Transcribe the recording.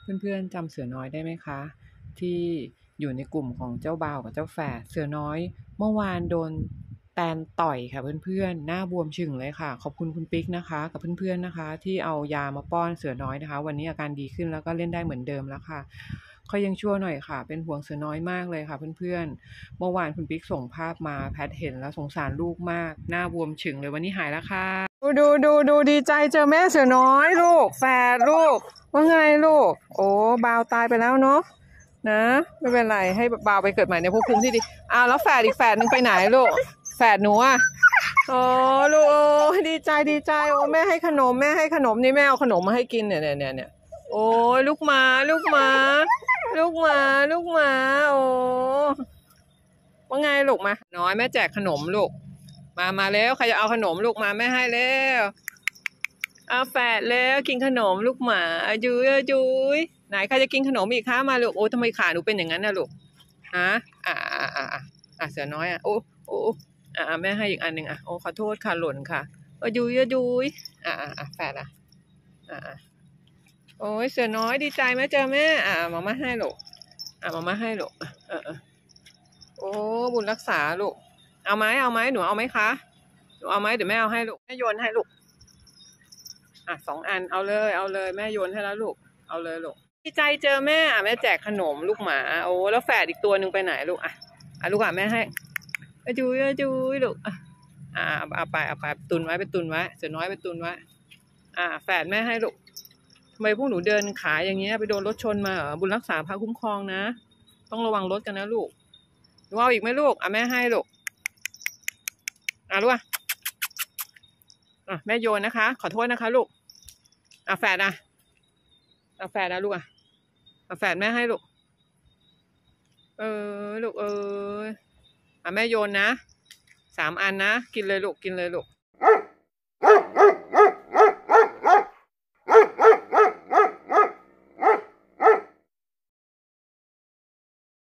เพื่อนๆจำเสือน้อยได้ไหมคะที่อยู่ในกลุ่มของเจ้าบ่าวกับเจ้าแฝดเสือน้อยเมื่อวานโดนแตนต่อยค่ะเพื่อนๆหน้าบวมฉึ่งเลยค่ะขอบคุณคุณปิ๊กนะคะกับเพื่อนๆนะคะที่เอายามาป้อนเสือน้อยนะคะวันนี้อาการดีขึ้นแล้วก็เล่นได้เหมือนเดิมแล้วค่ะเขายังชั่วหน่อยค่ะเป็นห่วงเสือน้อยมากเลยค่ะเพื่อนๆเมื่อวานคุณปิ๊กส่งภาพมาแพทเห็นแล้วสงสารลูกมากหน้าบวมฉึ่งเลยวันนี้หายแล้วค่ะดูดีใจเจอแม่เสือน้อยลูกแฝดลูกว่าไงลูกโอ้บาวตายไปแล้วเนาะนะไม่เป็นไรให้บาวไปเกิดใหม่ในภพภูมิที่ดีแล้วแฝดอีกแฝดนึงไปไหนลูกแฝดหนูอ่ะโอ้ลูกดีใจโอ้แม่ให้ขนมนี่แม่เอาขนมมาให้กินเนี่ยโอ้ลูกหมาโอ้ว่าไงลูกมาน้อยแม่แจกขนมลูกมาแล้วใครจะเอาขนมลูกมาแม่ให้แล้วเอาแฝดแล้วกินขนมลูกหมาจุยไหนใครจะกินขนมอีกคะมาลูกโอ้ทำไมขาหนูเป็นอย่างนั้นนะลูกฮะเสือน้อยโอ้แม่ให้อีกอันหนึ่งโอ้ขอโทษค่ะหล่นค่ะจุยแฝดโอ้ยเสือน้อยดีใจไหมเจอแม่มาให้ลูกมาให้ลูกโอ้บุญรักษาลูกเอาไหมหนูเอาไหมคะหนูเอาไหมเดี๋ยวแม่เอาให้ลูกแม่โยนให้ลูก2 อันเอาเลยแม่โยนให้แล้วลูกเอาเลยลูกดีใจเจอแม่แม่แจกขนมลูกหมาโอ้แล้วแฝดอีกตัวหนึ่งไปไหนลูกลูกแม่ให้จุยลูกเอาไปตุนไว้เสือน้อยไปตุนไว้แฝดแม่ให้ลูกทำไมพวกหนูเดินขาอย่างเงี้ยไปโดนรถชนมาเหรอบุญรักษาพาคุ้มครองนะต้องระวังรถกันนะลูกหนูเอาอีกไหมลูกแม่ให้ลูกลูกแม่โยนนะคะขอโทษนะคะลูกแฝดแฝดลูกแฝดแม่ให้ลูกลูกแม่โยนนะ3 อันนะกินเลยลูก